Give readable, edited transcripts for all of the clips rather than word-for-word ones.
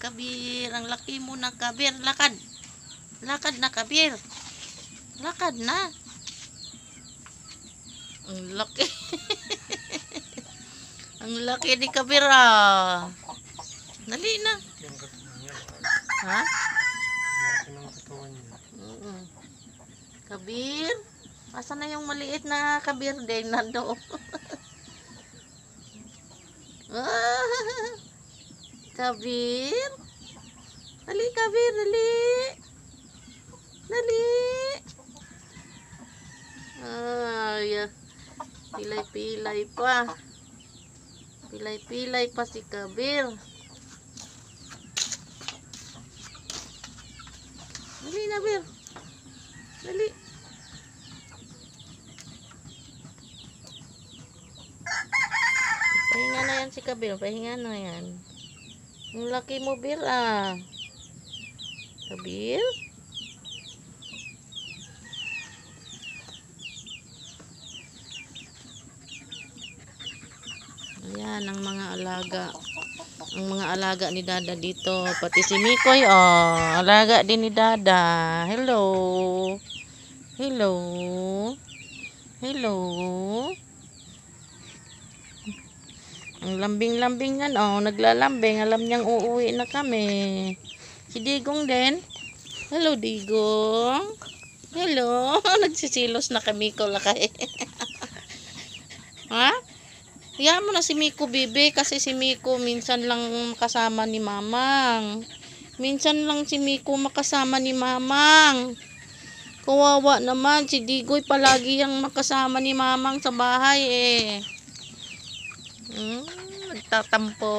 Kabir. Ang laki mo na, Kabir. Lakad. Lakad na, Kabir. Lakad na. Ang laki. Ang laki ni Kabir, ah. Dali na. Ha? Kabir? Asan na yung maliit na Kabir din? Nandoon. Kabir? Dali, Kabir, dali. Dali. Ay, pilay-pilay pa. Pilay-pilay pa si Kabir. Dali na, Bir. Dali. Pahinga na yan si Kabir. Pahinga na yan. Ang laki mo, Bir, ah. Kabir? Ayan, ang mga alaga. Ang mga alaga ni Dada dito. Pati si Mikoy, oh. Alaga din ni Dada. Hello. Hello. Hello. Ang lambing-lambing yan, oh. Naglalambing. Alam niyang uuwi na kami. Si Digong din. Hello, Digong. Hello. Nagsisilos na kami ko lakay. Ha? Hayaan mo na si Miko, bibi, kasi si Miko minsan lang kasama ni Mamang. Minsan lang si Miko makasama ni Mamang. Kawawa naman, si Digoy palagi yang makasama ni Mamang sa bahay eh. Nagtatampo.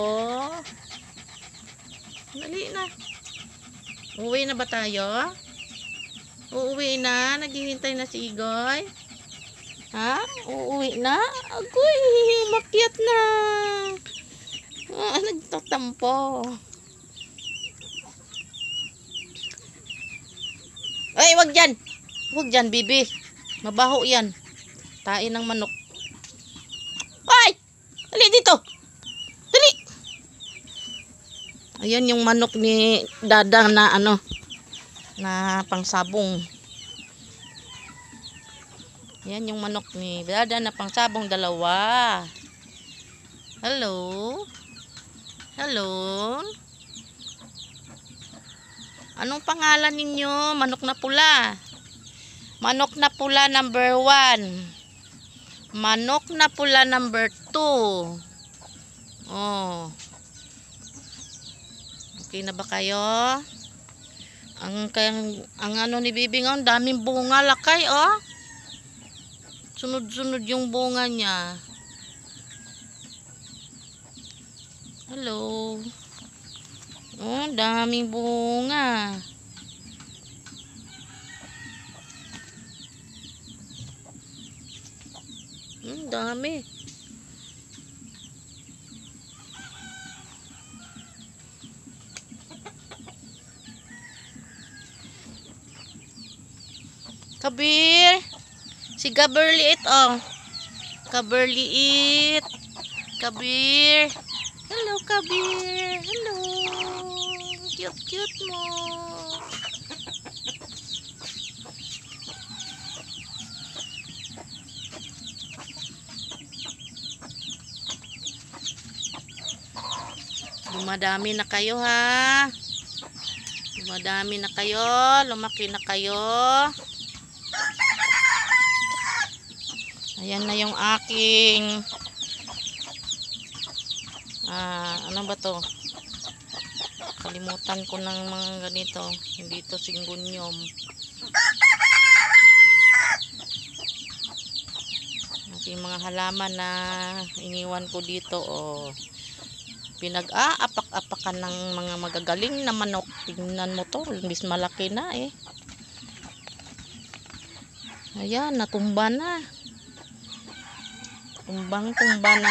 Dali na. Uuwi na ba tayo? Uuwi na? Naghihintay na si Igoy? Ha? Uuwi na? Agoy, makyat na. Nagtatampo. Ay, wag dyan. Wag dyan, bibi. Mabaho yan. Tain ng manok. Ay! Dali dito. Dali. Ayan yung manok ni Dada na ano, na pangsabong. Yan yung manok ni Dada na pangsabong, dalawa. Hello? Hello? Anong pangalan ninyo? Manok na pula. Manok na pula number 1. Manok na pula number 2. Oh. Okay na ba kayo? Ang ano ni Bibing, daming bunga lakay, oh. Sunod-sunod yung bunga niya. Hello. Oh, daming bunga. Dami. Kabir. Si Gaberliit, oh. Gaberliit. Kabir. Hello, Kabir. Hello. Cute-cute mo. Dumadami na kayo, ha. Dumadami na kayo. Lumaki na kayo. Ayan na yung aking ano ba to? Kalimutan ko ng mga ganito. Hindi to singgunyom. Aking mga halaman na iniwan ko dito, oh. Pinag-aapak-apakan ng mga magagaling na manok. Tingnan mo to, mas malaki na eh. Ayan, natumba na. Tumbang-tumba na.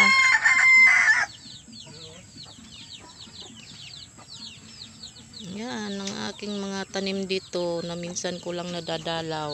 Yan ang aking mga tanim dito na minsan ko lang nadadalaw.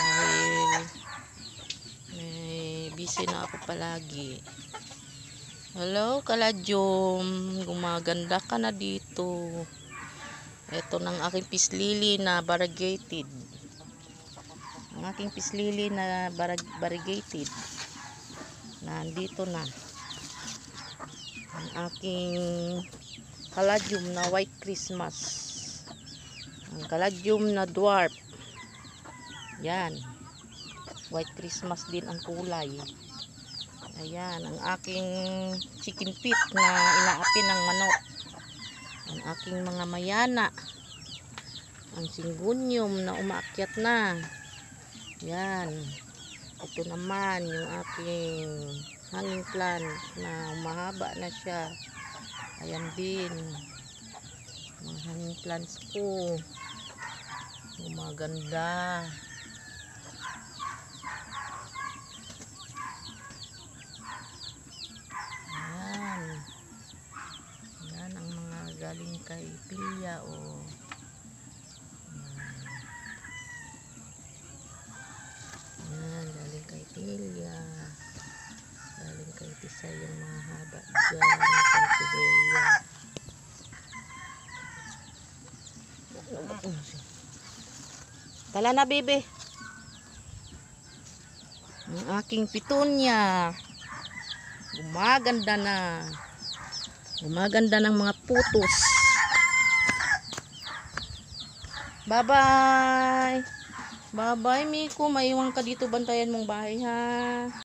Dahil busy na ako palagi. Hello, Kaladyom. Gumaganda ka na dito. Ito ng aking pislili na variegated. Ang aking pislili na variegated. Nandito na. Ang aking Kaladyom na white Christmas. Ang Kaladyom na dwarf. Yan. White Christmas din ang kulay. Ayan, ang aking chicken feet na inaapi ng manok. Ang aking mga mayana. Ang syngonium na umaakyat na. Yan. Ito naman yung aking hanging plant na mahaba na siya. Ayan din. Mga hanging plants ko. Gumaganda. Yan ang mga galing kay Pilya o yan, galing kay Pilya, galing kay Tisay yung mga haba dyan kay Tiberia. Tala na, bebe. Ang aking pitunya gumaganda na. Gumaganda ng mga putos. Bye-bye. Bye-bye, Miko. Maiwan ka dito. Bantayan mong bahay, ha?